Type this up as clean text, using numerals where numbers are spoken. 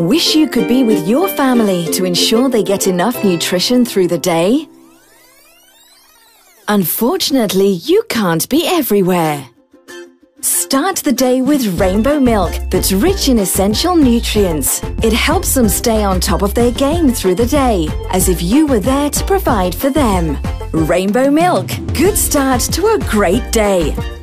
Wish you could be with your family to ensure they get enough nutrition through the day? Unfortunately, you can't be everywhere. Start the day with rainbow milk that's rich in essential nutrients. It helps them stay on top of their game through the day, as if you were there to provide for them. Rainbow milk. Good start to a great day.